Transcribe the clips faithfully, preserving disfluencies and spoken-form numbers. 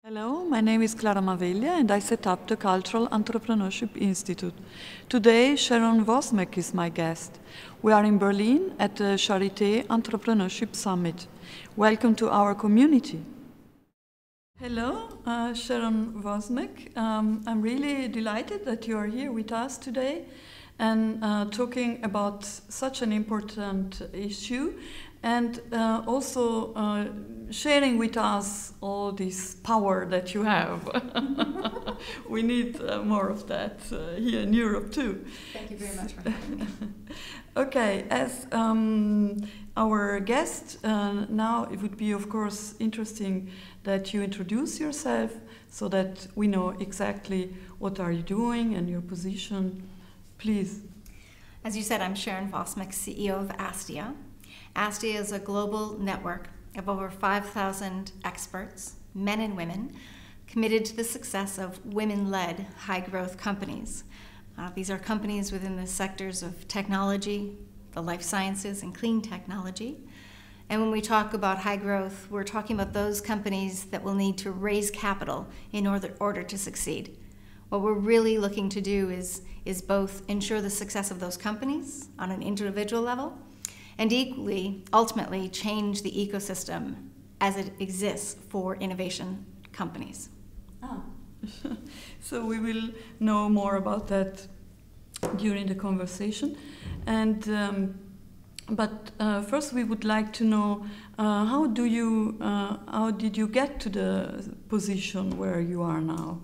Hello, my name is Clara Maveglia and I set up the Cultural Entrepreneurship Institute. Today, Sharon Wozmek is my guest. We are in Berlin at the Charité Entrepreneurship Summit. Welcome to our community. Hello, uh, Sharon Wozmek. Um, I'm really delighted that you are here with us today and uh, talking about such an important issue, and uh, also uh, sharing with us all this power that you have. We need uh, more of that uh, here in Europe too. Thank you very much for having me. Okay, as um, our guest, uh, now it would be of course interesting that you introduce yourself so that we know exactly what are you doing and your position. Please. As you said, I'm Sharon Wozmek, C E O of Astia. Astia is a global network of over five thousand experts, men and women, committed to the success of women-led high-growth companies. Uh, these are companies within the sectors of technology, the life sciences, and clean technology. And when we talk about high growth, we're talking about those companies that will need to raise capital in order, order to succeed. What we're really looking to do is, is both ensure the success of those companies on an individual level, and equally, ultimately, change the ecosystem as it exists for innovation companies. Ah. So we will know more about that during the conversation. And um, but uh, first, we would like to know uh, how do you, uh, how did you get to the position where you are now?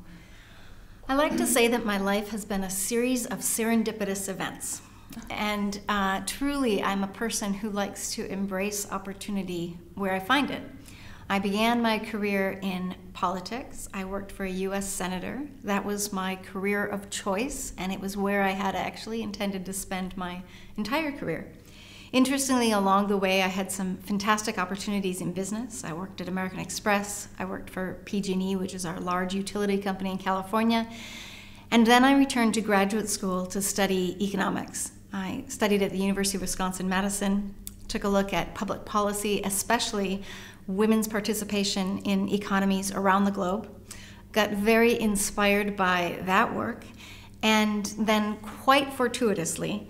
I like to say that my life has been a series of serendipitous events. And uh, truly, I'm a person who likes to embrace opportunity where I find it. I began my career in politics. I worked for a U S senator. That was my career of choice, and it was where I had actually intended to spend my entire career. Interestingly, along the way, I had some fantastic opportunities in business. I worked at American Express. I worked for P G and E, which is our large utility company in California. And then I returned to graduate school to study economics. I studied at the University of Wisconsin-Madison, took a look at public policy, especially women's participation in economies around the globe, got very inspired by that work, and then quite fortuitously,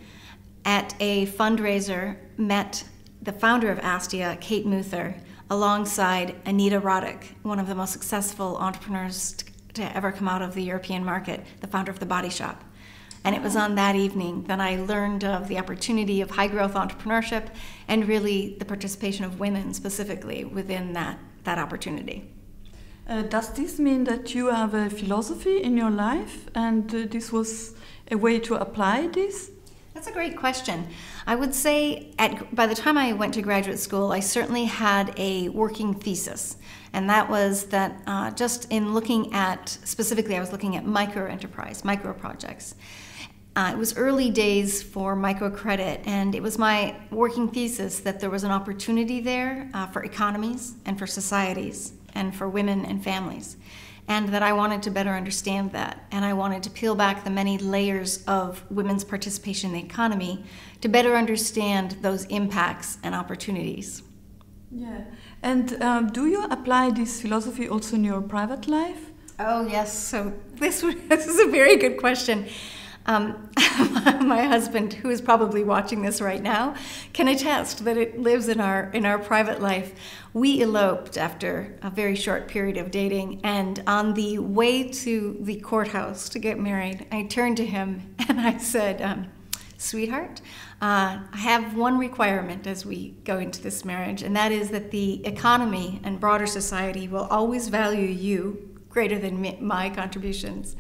at a fundraiser, met the founder of Astia, Kate Muther, alongside Anita Roddick, one of the most successful entrepreneurs to ever come out of the European market, the founder of The Body Shop. And it was on that evening that I learned of the opportunity of high-growth entrepreneurship and really the participation of women specifically within that, that opportunity. Uh, does this mean that you have a philosophy in your life and uh, this was a way to apply this? That's a great question. I would say at, by the time I went to graduate school, I certainly had a working thesis. And that was that uh, just in looking at, specifically I was looking at micro-enterprise, micro-projects. Uh, it was early days for microcredit, and it was my working thesis that there was an opportunity there uh, for economies and for societies and for women and families, and that I wanted to better understand that, and I wanted to peel back the many layers of women's participation in the economy to better understand those impacts and opportunities. Yeah, and um, do you apply this philosophy also in your private life? Oh yes, so this, this is a very good question. Um, my husband, who is probably watching this right now, can attest that it lives in our in our private life. We eloped after a very short period of dating, and on the way to the courthouse to get married, I turned to him and I said, um, sweetheart, uh, I have one requirement as we go into this marriage, and that is that the economy and broader society will always value you greater than me, my contributions.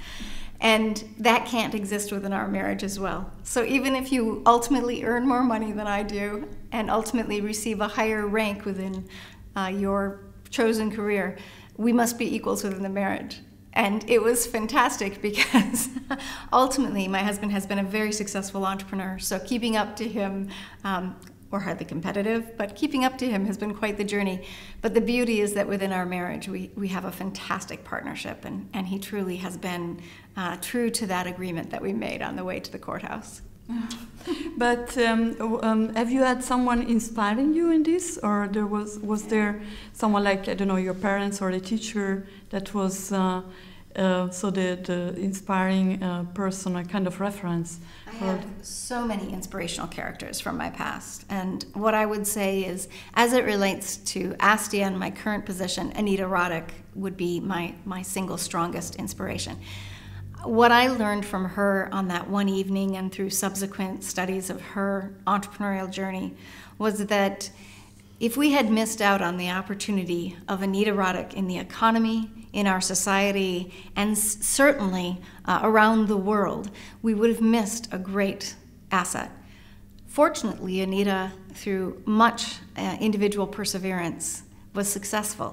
And that can't exist within our marriage as well. So even if you ultimately earn more money than I do and ultimately receive a higher rank within uh, your chosen career, we must be equals within the marriage. And it was fantastic because ultimately my husband has been a very successful entrepreneur. So keeping up to him, um, we're hardly competitive, but keeping up to him has been quite the journey. But the beauty is that within our marriage, we, we have a fantastic partnership, and, and he truly has been uh, true to that agreement that we made on the way to the courthouse. But um, um, have you had someone inspiring you in this, or there was was there someone like, I don't know, your parents or a teacher that was uh, uh, so the the inspiring uh, person, a kind of reference? I have so many inspirational characters from my past, and what I would say is, as it relates to Astia and my current position, Anita Roddick would be my my single strongest inspiration. What I learned from her on that one evening and through subsequent studies of her entrepreneurial journey was that if we had missed out on the opportunity of Anita Roddick in the economy, in our society, and s- certainly uh, around the world, we would have missed a great asset. Fortunately, Anita, through much uh, individual perseverance, was successful.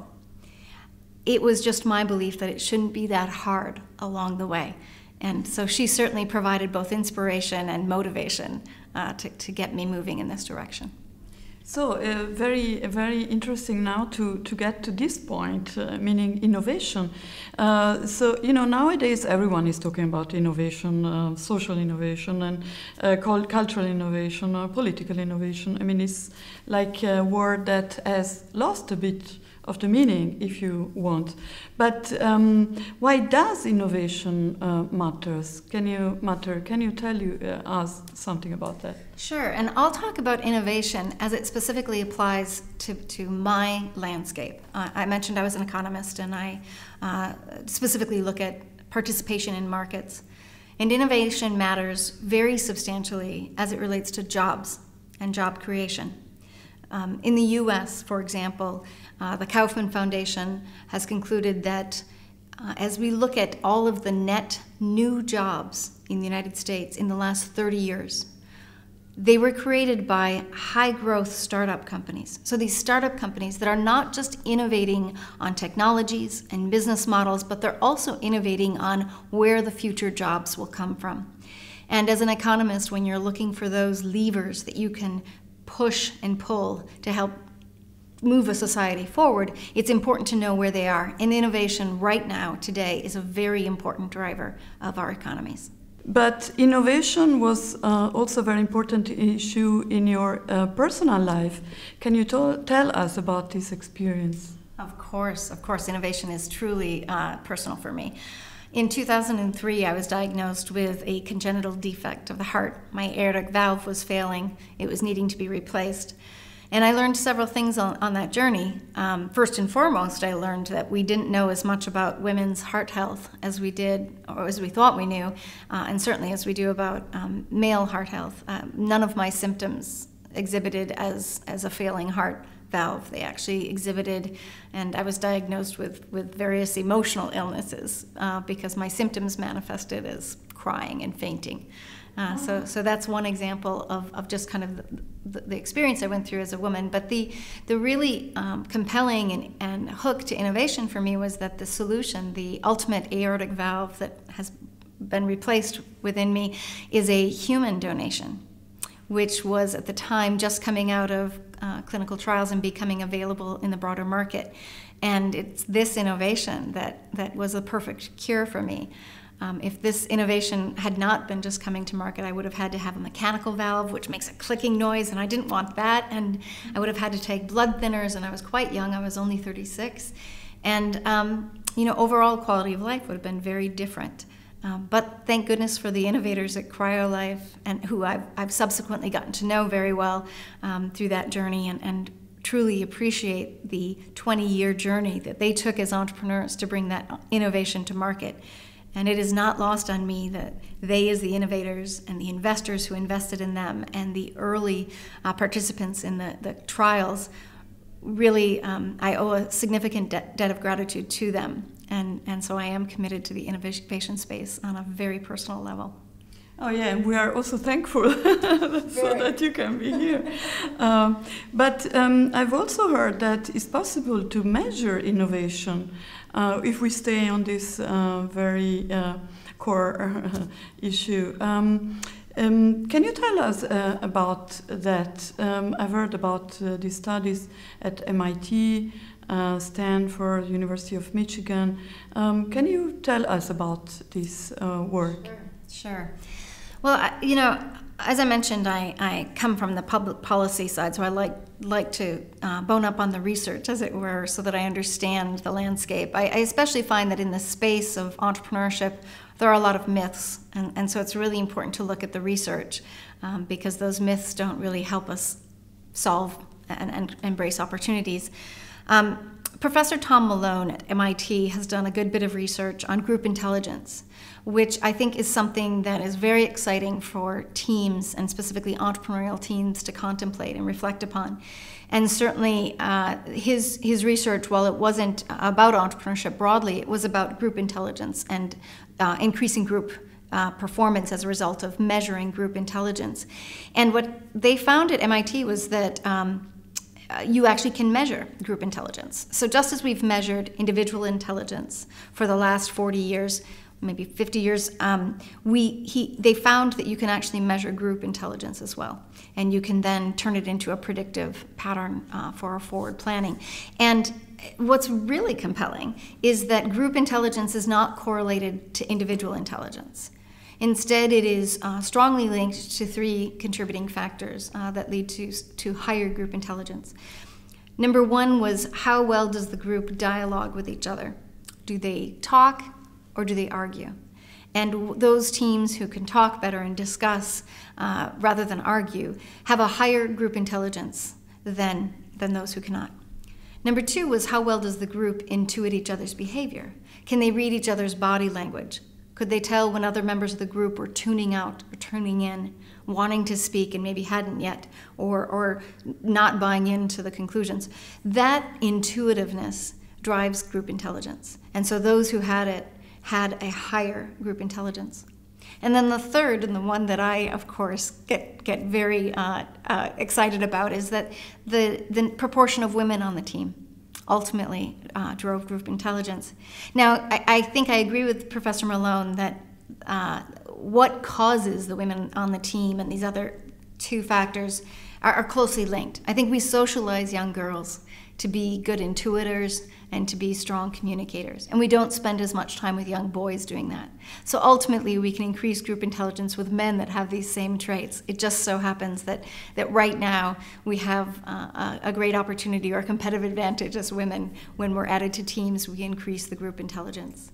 It was just my belief that it shouldn't be that hard along the way. And so she certainly provided both inspiration and motivation uh, to, to get me moving in this direction. So uh, very, very interesting now to, to get to this point, uh, meaning innovation. Uh, so, you know, nowadays everyone is talking about innovation, uh, social innovation, and uh, called cultural innovation or political innovation. I mean, it's like a word that has lost a bit of the meaning, if you want. But um, why does innovation uh, matters? Can you matter? Can you tell you uh, us something about that? Sure, and I'll talk about innovation as it specifically applies to, to my landscape. Uh, I mentioned I was an economist, and I uh, specifically look at participation in markets. And innovation matters very substantially as it relates to jobs and job creation. Um, in the U S, for example, uh, the Kaufman Foundation has concluded that uh, as we look at all of the net new jobs in the United States in the last thirty years, they were created by high-growth startup companies. So these startup companies that are not just innovating on technologies and business models, but they're also innovating on where the future jobs will come from. And as an economist, when you're looking for those levers that you can push and pull to help move a society forward, it's important to know where they are. And innovation right now, today, is a very important driver of our economies. But innovation was uh, also a very important issue in your uh, personal life. Can you to- tell us about this experience? Of course, of course, innovation is truly uh, personal for me. In two thousand three, I was diagnosed with a congenital defect of the heart. My aortic valve was failing. It was needing to be replaced. And I learned several things on, on that journey. Um, first and foremost, I learned that we didn't know as much about women's heart health as we did, or as we thought we knew, uh, and certainly as we do about um, male heart health. Uh, none of my symptoms exhibited as, as a failing heart valve. They actually exhibited, and I was diagnosed with, with various emotional illnesses uh, because my symptoms manifested as crying and fainting. Uh, oh. so, so that's one example of, of just kind of the, the experience I went through as a woman. But the, the really um, compelling and, and hook to innovation for me was that the solution, the ultimate aortic valve that has been replaced within me, is a human donation, which was at the time just coming out of uh, clinical trials and becoming available in the broader market. And it's this innovation that, that was a perfect cure for me. Um, if this innovation had not been just coming to market, I would have had to have a mechanical valve, which makes a clicking noise, and I didn't want that. And I would have had to take blood thinners, and I was quite young. I was only thirty-six. And, um, you know, overall quality of life would have been very different. Um, but thank goodness for the innovators at CryoLife, and who I've, I've subsequently gotten to know very well um, through that journey, and, and truly appreciate the twenty-year journey that they took as entrepreneurs to bring that innovation to market. And it is not lost on me that they, as the innovators and the investors who invested in them and the early uh, participants in the, the trials, really, um, I owe a significant de- debt of gratitude to them. And, and so I am committed to the innovation space on a very personal level. Oh yeah, and we are also thankful so that you can be here. um, but um, I've also heard that it's possible to measure innovation uh, if we stay on this uh, very uh, core uh, issue. Um, um, can you tell us uh, about that? Um, I've heard about uh, these studies at M I T, uh, Stanford, University of Michigan. Um, can you tell us about this uh, work? Sure. Sure. Well, you know, as I mentioned, I, I come from the public policy side, so I like like to uh, bone up on the research, as it were, so that I understand the landscape. I, I especially find that in the space of entrepreneurship, there are a lot of myths, and, and so it's really important to look at the research, um, because those myths don't really help us solve and, and embrace opportunities. Um, Professor Tom Malone at M I T has done a good bit of research on group intelligence, which I think is something that is very exciting for teams, and specifically entrepreneurial teams, to contemplate and reflect upon. And certainly uh, his, his research, while it wasn't about entrepreneurship broadly, it was about group intelligence and uh, increasing group uh, performance as a result of measuring group intelligence. And what they found at M I T was that um, Uh, you actually can measure group intelligence. So just as we've measured individual intelligence for the last forty years, maybe fifty years, um, we, he, they found that you can actually measure group intelligence as well. And you can then turn it into a predictive pattern uh, for our forward planning. And what's really compelling is that group intelligence is not correlated to individual intelligence. Instead, it is uh, strongly linked to three contributing factors uh, that lead to, to higher group intelligence. Number one was, how well does the group dialogue with each other? Do they talk or do they argue? And w those teams who can talk better and discuss uh, rather than argue have a higher group intelligence than, than those who cannot. Number two was, how well does the group intuit each other's behavior? Can they read each other's body language? Could they tell when other members of the group were tuning out or tuning in, wanting to speak and maybe hadn't yet, or, or not buying into the conclusions? That intuitiveness drives group intelligence. And so those who had it had a higher group intelligence. And then the third, and the one that I, of course, get, get very uh, uh, excited about, is that the, the proportion of women on the team ultimately uh, drove group intelligence. Now, I, I think I agree with Professor Malone that uh, what causes the women on the team and these other two factors are, are closely linked. I think we socialize young girls to be good intuitors and to be strong communicators, and we don't spend as much time with young boys doing that. So ultimately, we can increase group intelligence with men that have these same traits. It just so happens that, that right now we have uh, a great opportunity or a competitive advantage as women. When we're added to teams, we increase the group intelligence.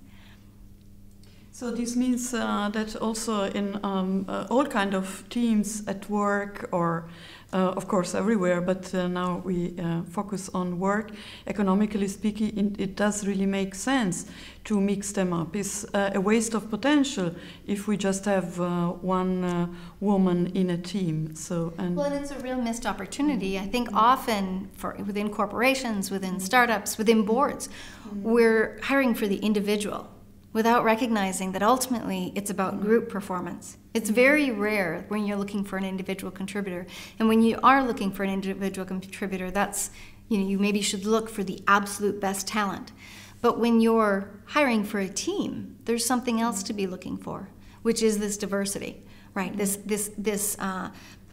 So this means uh, that also in um, uh, all kind of teams at work, or uh, of course everywhere, but uh, now we uh, focus on work, economically speaking, it does really make sense to mix them up. It's uh, a waste of potential if we just have uh, one uh, woman in a team. So, and well, and it's a real missed opportunity. I think often for within corporations, within startups, within boards, mm-hmm. we're hiring for the individual, without recognizing that ultimately it's about group performance. It's very rare when you're looking for an individual contributor. And when you are looking for an individual contributor, that's, you know, you maybe should look for the absolute best talent. But when you're hiring for a team, there's something else to be looking for, which is this diversity, right? This, this, this uh,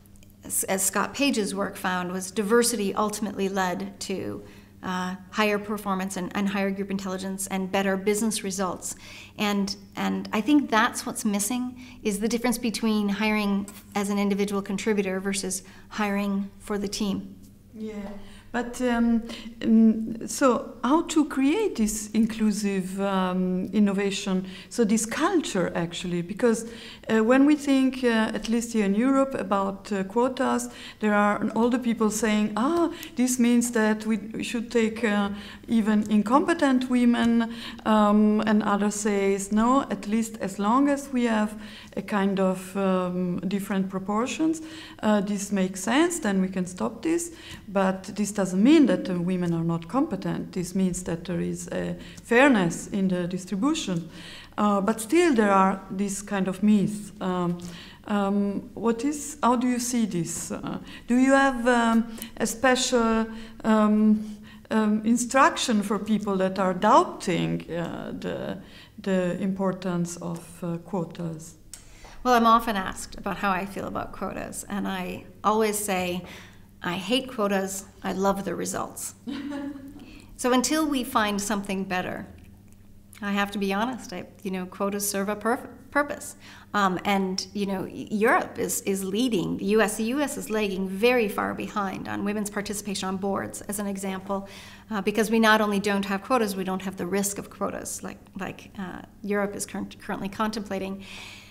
as Scott Page's work found, was diversity ultimately led to Uh, higher performance and, and higher group intelligence and better business results. And, and I think that's what's missing, is the difference between hiring as an individual contributor versus hiring for the team. Yeah, but um, um, so how to create this inclusive um, innovation, so this culture actually, because uh, when we think, uh, at least here in Europe, about uh, quotas, there are all the people saying, ah, this means that we should take uh, even incompetent women, um, and others says, no, at least as long as we have a kind of um, different proportions, uh, this makes sense, then we can stop this. But this doesn't mean that uh, women are not competent. This means that there is a fairness in the distribution. Uh, but still there are these kind of myths. Um, um, what is, how do you see this? Uh, do you have um, a special um, um, instruction for people that are doubting uh, the, the importance of uh, quotas? Well, I'm often asked about how I feel about quotas, and I always say, I hate quotas, I love the results. So until we find something better, I have to be honest. I, you know, quotas serve a pur- purpose, um, and you know, Europe is is leading. The U S, the U S is lagging very far behind on women's participation on boards, as an example, uh, because we not only don't have quotas, we don't have the risk of quotas like like uh, Europe is cur- currently contemplating.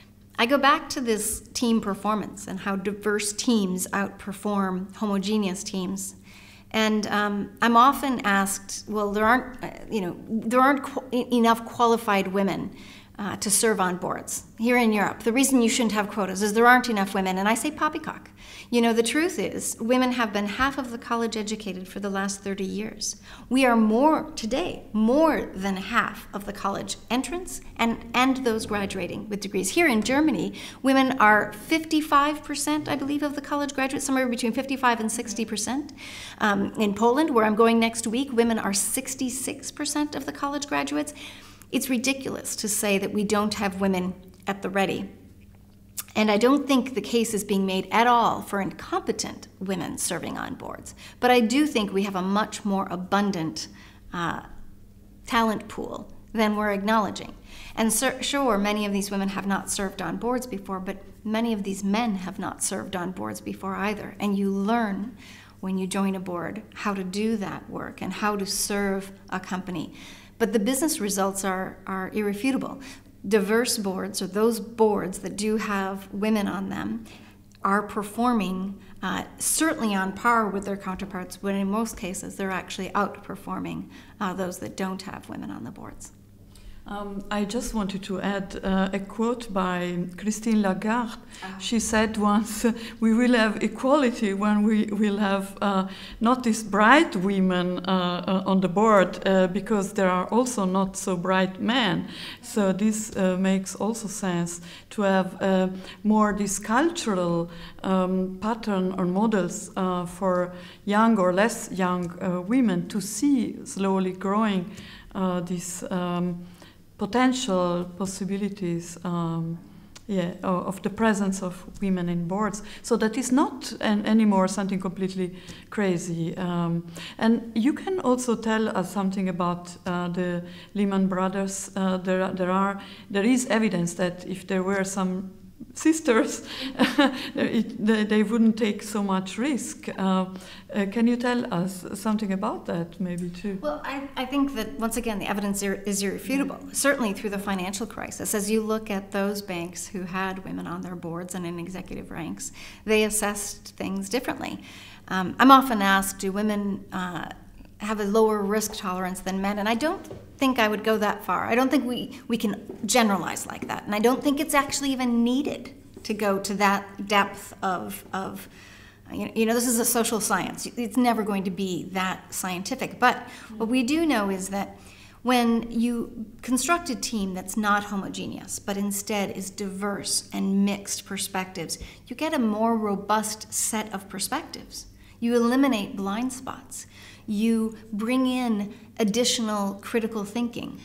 I go back to this team performance and how diverse teams outperform homogeneous teams. And um, I'm often asked, well, there aren't, uh, you know, there aren't qu- enough qualified women uh, to serve on boards here in Europe. The reason you shouldn't have quotas is there aren't enough women. And I say poppycock. You know, the truth is, women have been half of the college educated for the last thirty years. We are more today, more than half of the college entrants and, and those graduating with degrees. Here in Germany, women are fifty-five percent, I believe, of the college graduates, somewhere between fifty-five and sixty percent. Um, in Poland, where I'm going next week, women are sixty-six percent of the college graduates. It's ridiculous to say that we don't have women at the ready. And I don't think the case is being made at all for incompetent women serving on boards. But I do think we have a much more abundant uh, talent pool than we're acknowledging. And sur- sure, many of these women have not served on boards before, but many of these men have not served on boards before either. And you learn when you join a board how to do that work and how to serve a company. But the business results are, are irrefutable. Diverse boards, or those boards that do have women on them, are performing uh, certainly on par with their counterparts, but in most cases they're actually outperforming uh, those that don't have women on the boards. Um, I just wanted to add uh, a quote by Christine Lagarde. Uh-huh. She said once, we will have equality when we will have uh, not these bright women uh, uh, on the board, uh, because there are also not so bright men. So this uh, makes also sense to have uh, more this cultural um, pattern or models uh, for young or less young uh, women to see slowly growing uh, this um, potential possibilities um, yeah, of the presence of women in boards. So that is not an, anymore something completely crazy. Um, and you can also tell us something about uh, the Lehman Brothers. Uh, there, there, are, there is evidence that if there were some sisters, it, they, they wouldn't take so much risk. Uh, uh, can you tell us something about that, maybe, too? Well, I, I think that, once again, the evidence is irrefutable, certainly through the financial crisis. As you look at those banks who had women on their boards and in executive ranks, they assessed things differently. Um, I'm often asked, do women uh, have a lower risk tolerance than men? And I don't think I would go that far. I don't think we, we can generalize like that. And I don't think it's actually even needed to go to that depth of, of you know, you know, this is a social science. It's never going to be that scientific. But what we do know is that when you construct a team that's not homogeneous, but instead is diverse and mixed perspectives, you get a more robust set of perspectives. You eliminate blind spots. You bring in additional critical thinking.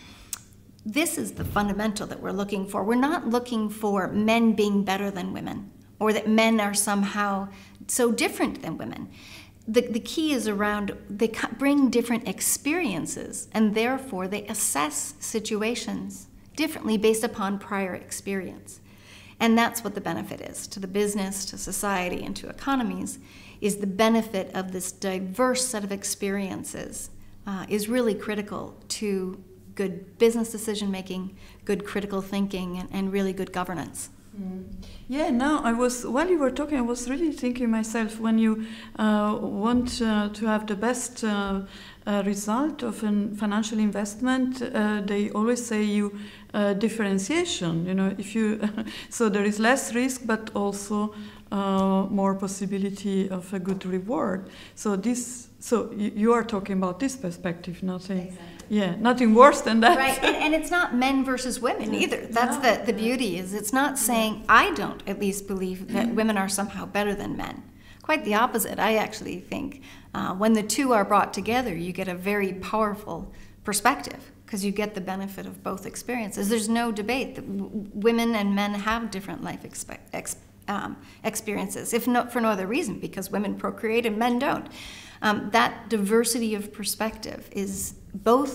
This is the fundamental that we're looking for. We're not looking for men being better than women, or that men are somehow so different than women. The, the key is around, they bring different experiences, and therefore they assess situations differently based upon prior experience. And that's what the benefit is to the business, to society, and to economies, is the benefit of this diverse set of experiences uh, is really critical to good business decision making, good critical thinking, and, and really good governance. Mm. Yeah, now I was, while you were talking, I was really thinking myself, when you uh, want uh, to have the best uh, uh, result of a financial investment, uh, they always say you uh, differentiation, you know, if you, so there is less risk, but also uh, more possibility of a good reward. So this, so you, you are talking about this perspective, nothing. Exactly. Yeah, nothing worse than that. Right, and, and it's not men versus women either. That's no. the, the beauty is it's not saying, I don't at least believe that women are somehow better than men. Quite the opposite. I actually think uh, when the two are brought together, you get a very powerful perspective because you get the benefit of both experiences. There's no debate that w- women and men have different life expe- ex- um, experiences, if not for no other reason, because women procreate and men don't. Um, that diversity of perspective is both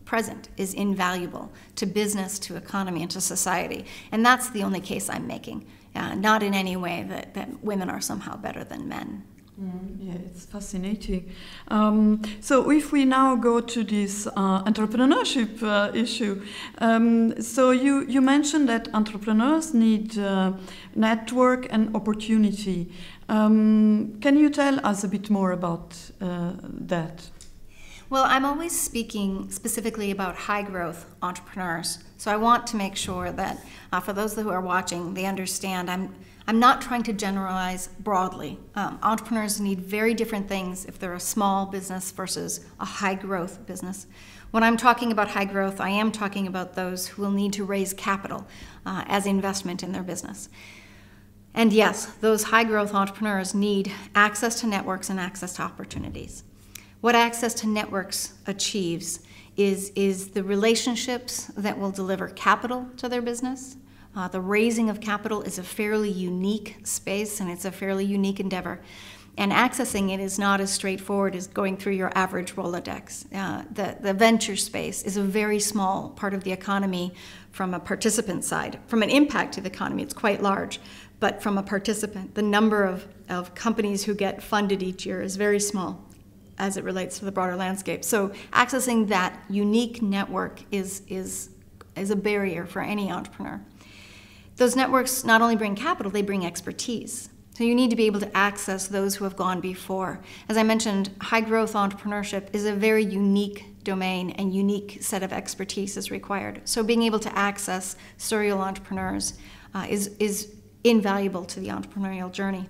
present is invaluable to business, to economy, and to society. And that's the only case I'm making, uh, not in any way that, that women are somehow better than men. Mm, yeah, it's fascinating. Um, so if we now go to this uh, entrepreneurship uh, issue, um, so you, you mentioned that entrepreneurs need uh, network and opportunity. Um, can you tell us a bit more about uh, that? Well, I'm always speaking specifically about high-growth entrepreneurs. So I want to make sure that uh, for those who are watching, they understand I'm, I'm not trying to generalize broadly. Um, entrepreneurs need very different things if they're a small business versus a high-growth business. When I'm talking about high growth, I am talking about those who will need to raise capital uh, as investment in their business. And yes, those high-growth entrepreneurs need access to networks and access to opportunities. What access to networks achieves is, is the relationships that will deliver capital to their business. Uh, the raising of capital is a fairly unique space, and it's a fairly unique endeavor. And accessing it is not as straightforward as going through your average Rolodex. Uh, the, the venture space is a very small part of the economy from a participant side. From an impact to the economy, it's quite large. But from a participant, the number of, of companies who get funded each year is very small as it relates to the broader landscape. So accessing that unique network is, is, is a barrier for any entrepreneur. Those networks not only bring capital, they bring expertise. So you need to be able to access those who have gone before. As I mentioned, high-growth entrepreneurship is a very unique domain, and unique set of expertise is required. So being able to access serial entrepreneurs uh, is, is invaluable to the entrepreneurial journey.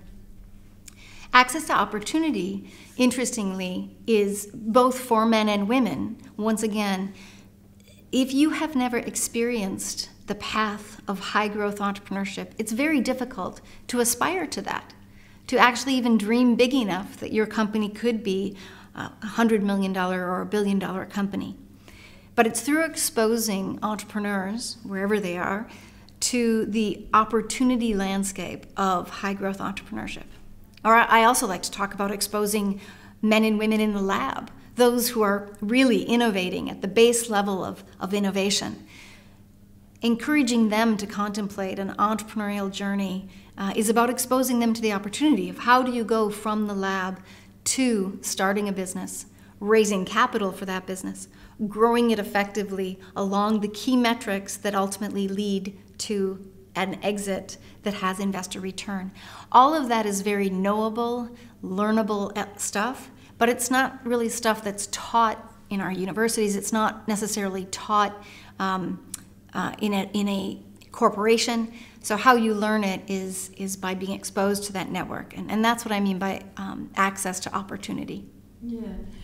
Access to opportunity, interestingly, is both for men and women. Once again, if you have never experienced the path of high-growth entrepreneurship, it's very difficult to aspire to that, to actually even dream big enough that your company could be a one hundred million dollars or a billion dollar company. But it's through exposing entrepreneurs, wherever they are, to the opportunity landscape of high-growth entrepreneurship. Or I also like to talk about exposing men and women in the lab, those who are really innovating at the base level of, of innovation. Encouraging them to contemplate an entrepreneurial journey uh, is about exposing them to the opportunity of how do you go from the lab to starting a business, raising capital for that business, growing it effectively along the key metrics that ultimately lead to an exit that has investor return. All of that is very knowable, learnable stuff, but it's not really stuff that's taught in our universities. It's not necessarily taught um, uh, in, a, in a corporation. So how you learn it is, is by being exposed to that network. And, and that's what I mean by um, access to opportunity. Yeah.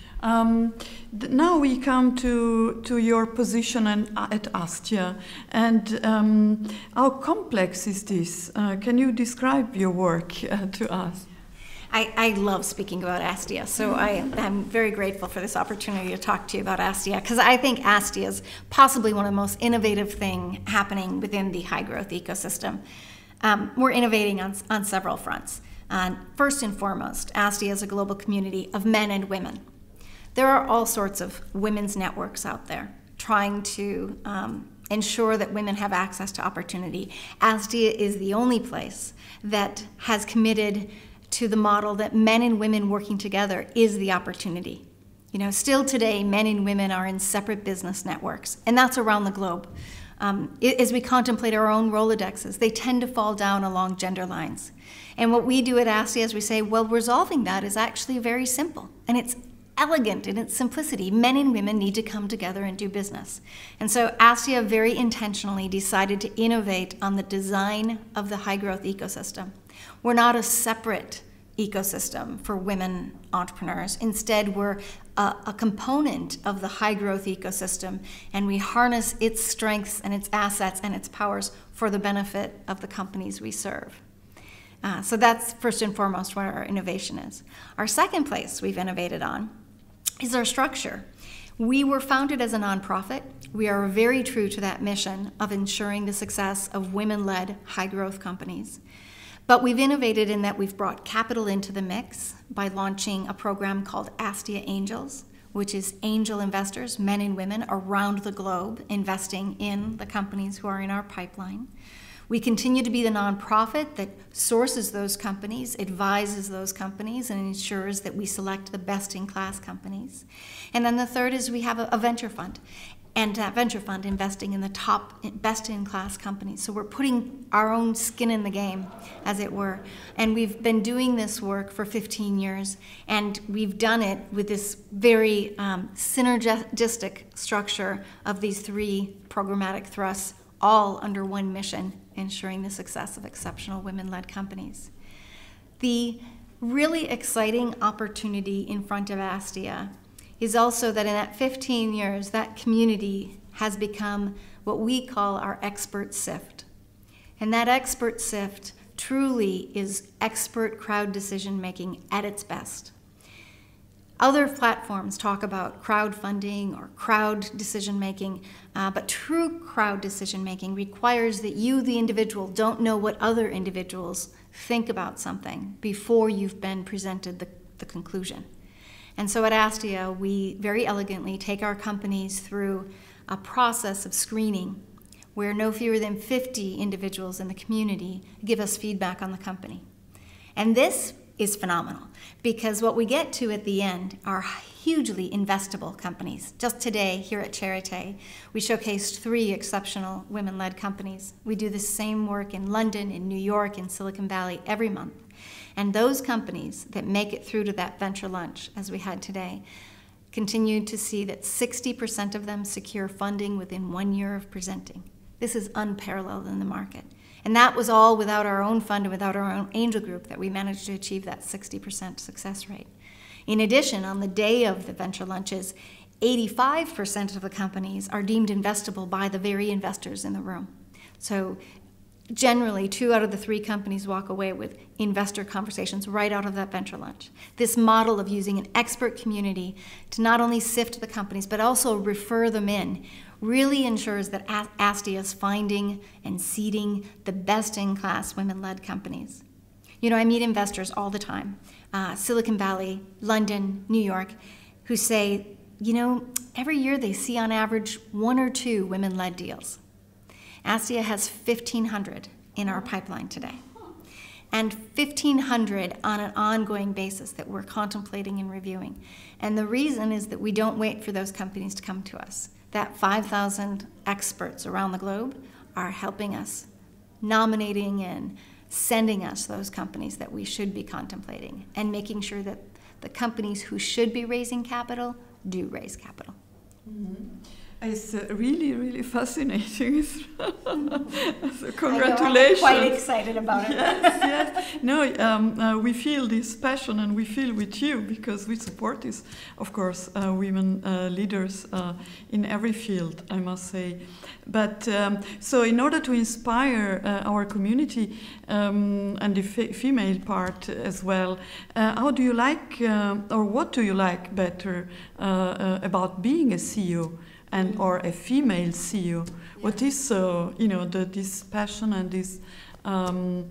Um, now we come to, to your position and, uh, at Astia, and um, how complex is this? Uh, can you describe your work uh, to us? I, I love speaking about Astia, so I, I'm very grateful for this opportunity to talk to you about Astia, because I think Astia is possibly one of the most innovative things happening within the high-growth ecosystem. Um, we're innovating on, on several fronts. Uh, first and foremost, Astia is a global community of men and women. There are all sorts of women's networks out there trying to um, ensure that women have access to opportunity. Astia is the only place that has committed to the model that men and women working together is the opportunity. You know, still today, men and women are in separate business networks, and that's around the globe. Um, as we contemplate our own Rolodexes, they tend to fall down along gender lines. And what we do at Astia is we say, well, resolving that is actually very simple, and it's elegant in its simplicity. Men and women need to come together and do business. And so Astia very intentionally decided to innovate on the design of the high-growth ecosystem. We're not a separate ecosystem for women entrepreneurs. Instead, we're a, a component of the high-growth ecosystem, and we harness its strengths and its assets and its powers for the benefit of the companies we serve. Uh, so that's first and foremost what our innovation is. Our second place we've innovated on is our structure. We were founded as a nonprofit. We are very true to that mission of ensuring the success of women-led high-growth companies. But we've innovated in that we've brought capital into the mix by launching a program called Astia Angels, which is angel investors, men and women around the globe, investing in the companies who are in our pipeline. We continue to be the nonprofit that sources those companies, advises those companies, and ensures that we select the best-in-class companies. And then the third is we have a, a venture fund, and that venture fund investing in the top best-in-class companies. So we're putting our own skin in the game, as it were. And we've been doing this work for fifteen years, and we've done it with this very um, synergistic structure of these three programmatic thrusts, all under one mission, ensuring the success of exceptional women-led companies. The really exciting opportunity in front of Astia is also that in that fifteen years, that community has become what we call our expert sift. And that expert sift truly is expert crowd decision-making at its best. Other platforms talk about crowdfunding or crowd decision-making, uh, but true crowd decision-making requires that you, the individual, don't know what other individuals think about something before you've been presented the, the conclusion. And so at Astia, we very elegantly take our companies through a process of screening where no fewer than fifty individuals in the community give us feedback on the company. And this is phenomenal, because what we get to at the end are hugely investable companies. Just today, here at Charité, we showcased three exceptional women-led companies. We do the same work in London, in New York, in Silicon Valley every month. And those companies that make it through to that venture lunch, as we had today, continue to see that sixty percent of them secure funding within one year of presenting. This is unparalleled in the market. And that was all without our own fund and without our own angel group that we managed to achieve that sixty percent success rate. In addition, on the day of the venture lunches, eighty-five percent of the companies are deemed investable by the very investors in the room. So generally, two out of the three companies walk away with investor conversations right out of that venture lunch. This model of using an expert community to not only sift the companies, but also refer them in, really ensures that Astia is finding and seeding the best-in-class women-led companies. You know, I meet investors all the time, uh, Silicon Valley, London, New York, who say, you know, every year they see on average one or two women-led deals. Astia has fifteen hundred in our pipeline today, and fifteen hundred on an ongoing basis that we're contemplating and reviewing. And the reason is that we don't wait for those companies to come to us. That five thousand experts around the globe are helping us, nominating and sending us those companies that we should be contemplating, and making sure that the companies who should be raising capital do raise capital. Mm-hmm. It's uh, really, really fascinating. So congratulations. I know, I'm quite excited about it. Yes, yes. No, um, uh, we feel this passion, and we feel with you, because we support this, of course, uh, women uh, leaders uh, in every field, I must say. But um, so in order to inspire uh, our community um, and the fe female part as well, uh, how do you like, uh, or what do you like better uh, uh, about being a C E O? And or a female C E O, yeah. What is uh, you know the, this passion and this um,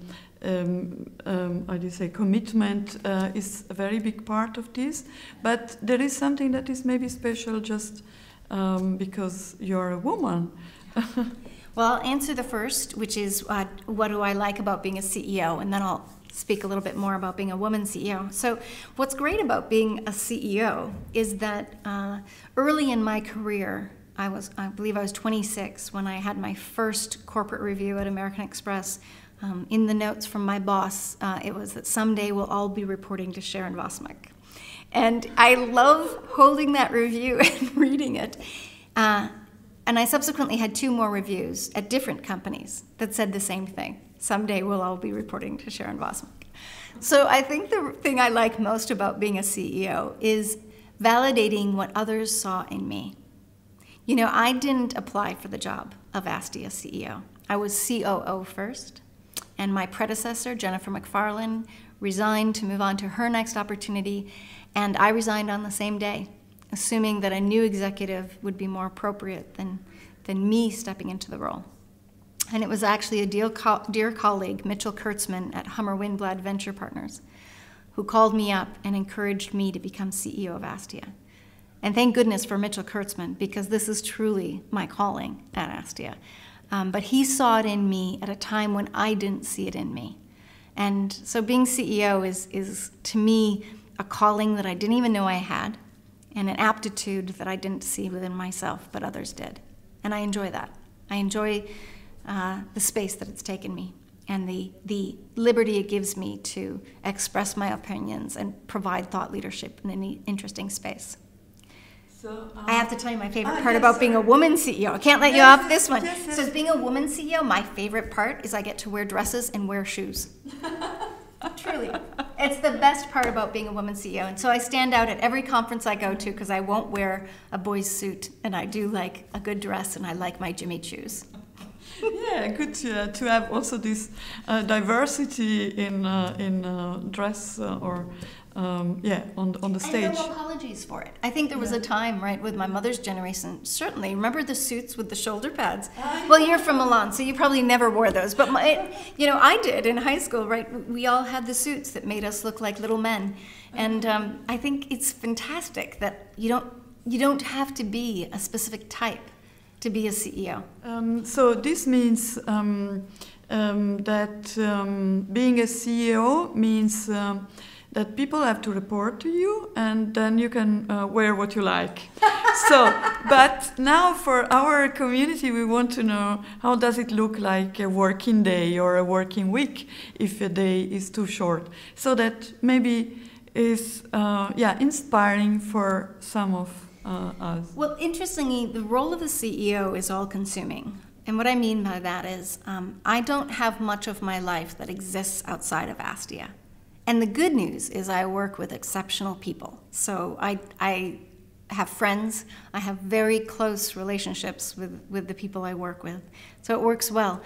um, um, how do you say commitment uh, is a very big part of this. But there is something that is maybe special just um, because you're a woman. Well, I'll answer the first, which is uh, what do I like about being a C E O, and then I'll speak a little bit more about being a woman C E O. So what's great about being a C E O is that uh, early in my career, I was, I believe I was twenty-six when I had my first corporate review at American Express. Um, in the notes from my boss, uh, it was that someday we'll all be reporting to Sharon Vosmek. And I love holding that review and reading it. Uh, and I subsequently had two more reviews at different companies that said the same thing. Someday we'll all be reporting to Sharon Vosmek. So I think the thing I like most about being a C E O is validating what others saw in me. You know, I didn't apply for the job of Astia C E O. I was C O O first, and my predecessor, Jennifer McFarlane, resigned to move on to her next opportunity, and I resigned on the same day, assuming that a new executive would be more appropriate than, than me stepping into the role. And it was actually a dear, co dear colleague, Mitchell Kurtzman at Hummer Winblad Venture Partners, who called me up and encouraged me to become C E O of Astia. And thank goodness for Mitchell Kurtzman, because this is truly my calling at Astia. Um, but he saw it in me at a time when I didn't see it in me. And so being C E O is, is to me, a calling that I didn't even know I had, and an aptitude that I didn't see within myself, but others did. And I enjoy that. I enjoy uh, the space that it's taken me, and the, the liberty it gives me to express my opinions and provide thought leadership in an interesting space. So, um, I have to tell you my favorite ah, part yes, about being a sorry. woman C E O. I can't let Yes, you off this one. yes, yes. So as being a woman C E O, my favorite part is I get to wear dresses and wear shoes. Truly. It's the best part about being a woman C E O. And so I stand out at every conference I go to because I won't wear a boy's suit, and I do like a good dress, and I like my Jimmy Choos. Yeah, good to, uh, to have also this uh, diversity in uh, in uh, dress uh, or um, yeah on on the stage. And no apologies for it. I think there was Yeah. a time, right, with my mother's generation. Certainly, remember the suits with the shoulder pads? I Well, you're from Milan, so you probably never wore those. But my, you know, I did in high school, right? We all had the suits that made us look like little men, and um, I think it's fantastic that you don't you don't have to be a specific type to be a C E O. Um, so this means um, um, that um, being a C E O means um, that people have to report to you, and then you can uh, wear what you like. So, but now for our community, we want to know, how does it look like a working day or a working week if a day is too short? So that maybe is uh, yeah inspiring for some of uh, us. Well, interestingly, the role of the C E O is all-consuming. And what I mean by that is um, I don't have much of my life that exists outside of Astia. And the good news is I work with exceptional people. So I, I have friends. I have very close relationships with, with the people I work with. So it works well.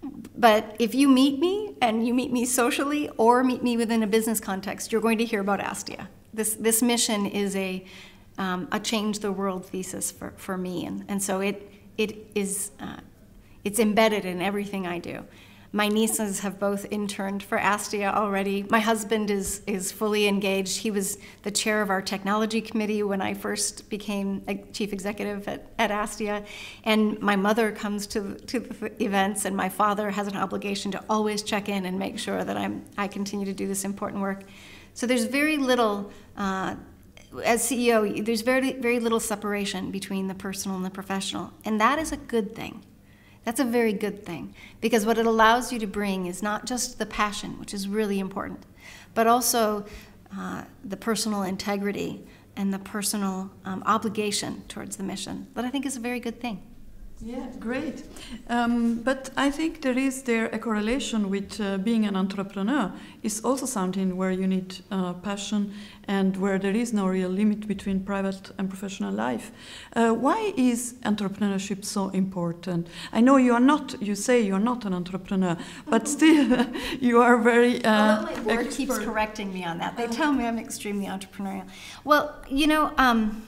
But if you meet me, and you meet me socially or meet me within a business context, you're going to hear about Astia. This, this mission is a, um, a change the world thesis for, for me. And, and so it, it is, uh, it's embedded in everything I do. My nieces have both interned for Astia already. My husband is, is fully engaged. He was the chair of our technology committee when I first became a chief executive at, at Astia. And my mother comes to, to the events, and my father has an obligation to always check in and make sure that I'm, I continue to do this important work. So there's very little, uh, as C E O, there's very, very little separation between the personal and the professional. And that is a good thing. That's a very good thing, because what it allows you to bring is not just the passion, which is really important, but also uh, the personal integrity and the personal um, obligation towards the mission, that I think is a very good thing. Yeah, great. Um, but I think there is there a correlation with uh, being an entrepreneur is also something where you need uh, passion and where there is no real limit between private and professional life. Uh, why is entrepreneurship so important? I know you are not, you say you are not an entrepreneur, but still you are very uh, Although my board expert. keeps correcting me on that. They tell me I'm extremely entrepreneurial. Well, you know, um,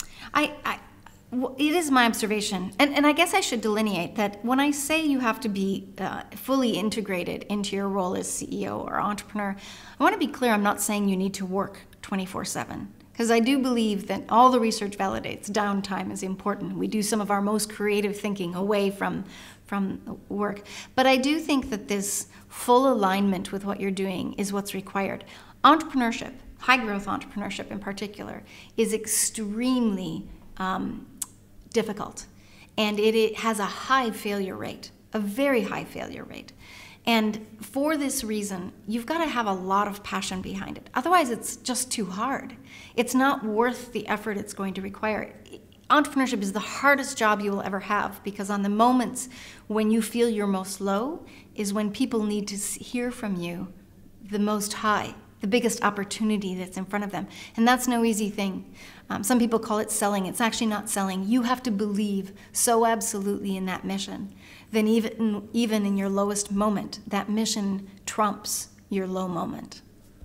I, I Well, it is my observation, and, and I guess I should delineate that when I say you have to be uh, fully integrated into your role as C E O or entrepreneur, I want to be clear, I'm not saying you need to work twenty-four seven, because I do believe that all the research validates downtime is important. We do some of our most creative thinking away from, from work. But I do think that this full alignment with what you're doing is what's required. Entrepreneurship, high-growth entrepreneurship in particular, is extremely um, difficult, and it, it has a high failure rate, a very high failure rate. And for this reason, you've got to have a lot of passion behind it. Otherwise, it's just too hard. It's not worth the effort it's going to require. Entrepreneurship is the hardest job you will ever have, because on the moments when you feel you're most low is when people need to hear from you the most high, the biggest opportunity that's in front of them. And that's no easy thing. Um, some people call it selling. It's actually not selling. You have to believe so absolutely in that mission. Then even, even in your lowest moment, that mission trumps your low moment.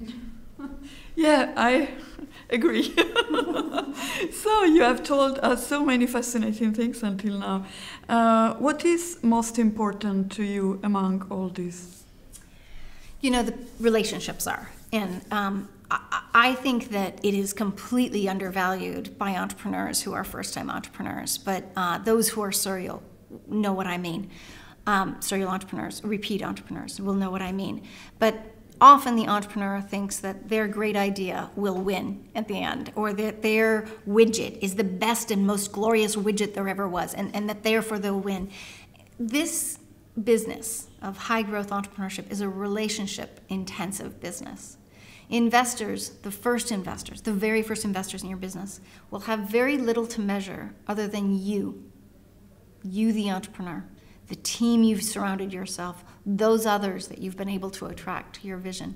Yeah, I agree. So you have told us so many fascinating things until now. Uh, what is most important to you among all this? You know, the relationships are. And um, I, I think that it is completely undervalued by entrepreneurs who are first-time entrepreneurs, but uh, those who are serial know what I mean. Um, serial entrepreneurs, repeat entrepreneurs will know what I mean. But often the entrepreneur thinks that their great idea will win at the end, or that their widget is the best and most glorious widget there ever was, and, and that therefore they'll win. This business of high-growth entrepreneurship is a relationship-intensive business. Investors, the first investors, the very first investors in your business, will have very little to measure other than you, you the entrepreneur, the team you've surrounded yourself, those others that you've been able to attract to your vision.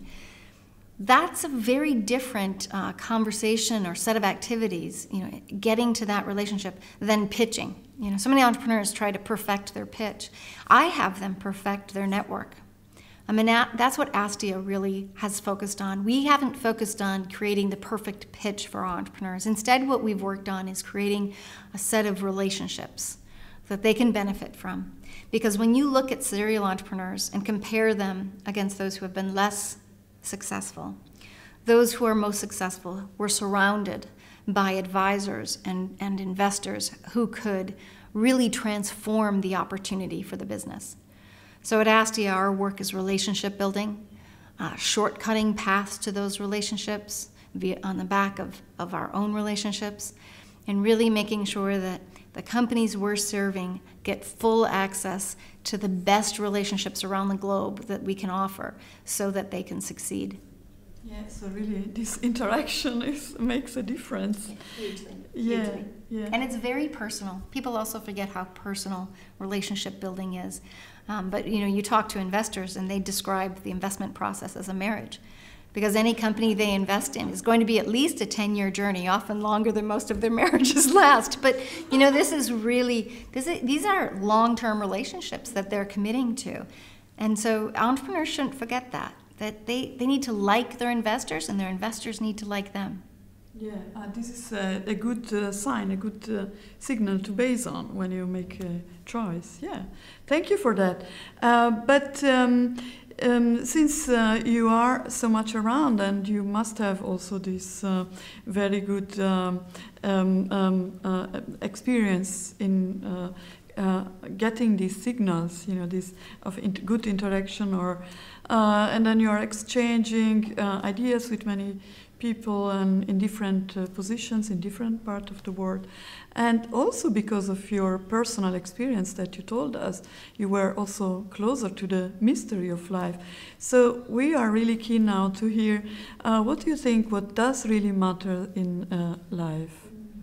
That's a very different uh, conversation or set of activities, you know, getting to that relationship than pitching. You know, so many entrepreneurs try to perfect their pitch. I have them perfect their network. I mean, that's what Astia really has focused on. We haven't focused on creating the perfect pitch for our entrepreneurs. Instead, what we've worked on is creating a set of relationships that they can benefit from. Because when you look at serial entrepreneurs and compare them against those who have been less successful, those who are most successful were surrounded by advisors and, and investors who could really transform the opportunity for the business. So at Astia, our work is relationship building, uh, shortcutting paths to those relationships via, on the back of, of our own relationships, and really making sure that the companies we're serving get full access to the best relationships around the globe that we can offer so that they can succeed. Yeah, so really this interaction is, makes a difference. Yeah, hugely. Yeah, hugely. yeah. And it's very personal. People also forget how personal relationship building is. Um, but you know, you talk to investors and they describe the investment process as a marriage. Because any company they invest in is going to be at least a ten-year journey, often longer than most of their marriages last. But you know, this is really, this is, these are long-term relationships that they're committing to. And so entrepreneurs shouldn't forget that, that they, they need to like their investors and their investors need to like them. Yeah, uh, this is uh, a good uh, sign, a good uh, signal to base on when you make a choice. Yeah, thank you for that. Uh, but um, um, since uh, you are so much around and you must have also this uh, very good um, um, um, uh, experience in uh, uh, getting these signals, you know, this of int good interaction, or uh, and then you are exchanging uh, ideas with many people and in different uh, positions in different parts of the world. And also because of your personal experience that you told us, you were also closer to the mystery of life. So we are really keen now to hear uh, what do you think, what does really matter in uh, life?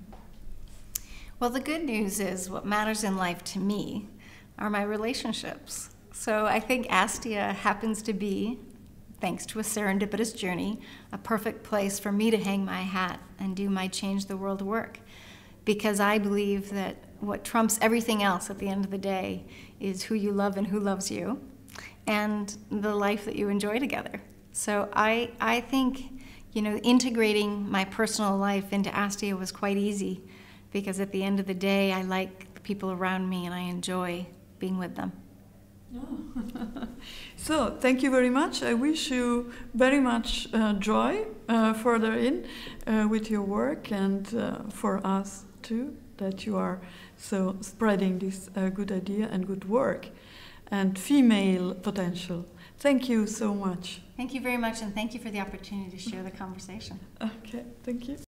Well, the good news is what matters in life to me are my relationships. So I think Astia happens to be, thanks to a serendipitous journey, a perfect place for me to hang my hat and do my change the world work. Because I believe that what trumps everything else at the end of the day is who you love and who loves you, and the life that you enjoy together. So I, I think, you know, integrating my personal life into Astia was quite easy, because at the end of the day, I like the people around me and I enjoy being with them. Oh. So, thank you very much. I wish you very much uh, joy uh, further in uh, with your work, and uh, for us too, that you are so spreading this uh, good idea and good work and female potential. Thank you so much. Thank you very much, and thank you for the opportunity to share the conversation. Okay, thank you.